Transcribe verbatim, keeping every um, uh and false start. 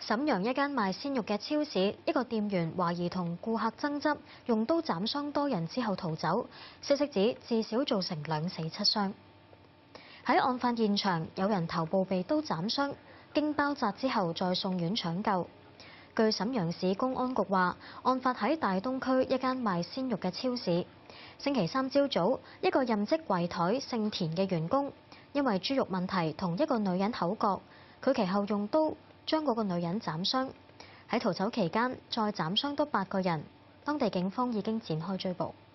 瀋陽一間賣鮮肉嘅超市，一個店員懷疑同顧客爭執，用刀斬傷多人之後逃走。消息指至少造成兩死七傷。喺案發現場，有人頭部被刀斬傷，經包紮之後再送院搶救。據瀋陽市公安局話，案發喺大東區一間賣鮮肉嘅超市。星期三朝早，一個任職櫃台姓田嘅員工，因為豬肉問題同一個女人口角，佢其後用刀將嗰個女人斬傷，喺逃走期間再斬傷多八個人。當地警方已經展開追捕。